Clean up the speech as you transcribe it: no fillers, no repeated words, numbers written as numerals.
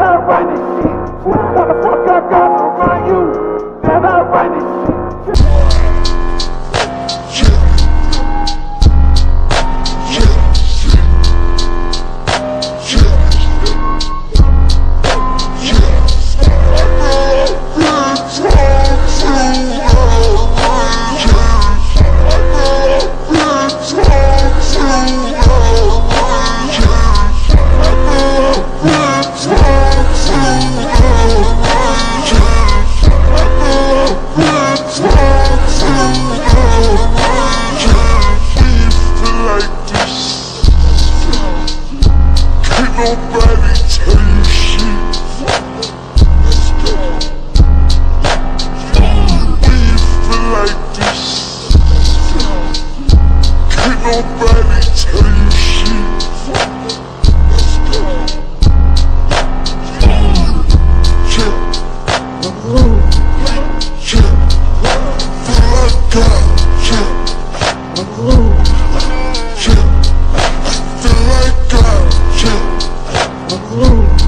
Never run this shit. How the fuck I gotta run you? Never run this shit. Nobody tell you shit. Let's go. When you feel like this, can't nobody tell you shit. Let's go. Chill. Chill. Feel like God. Chill. Chill. Feel like God. Chill.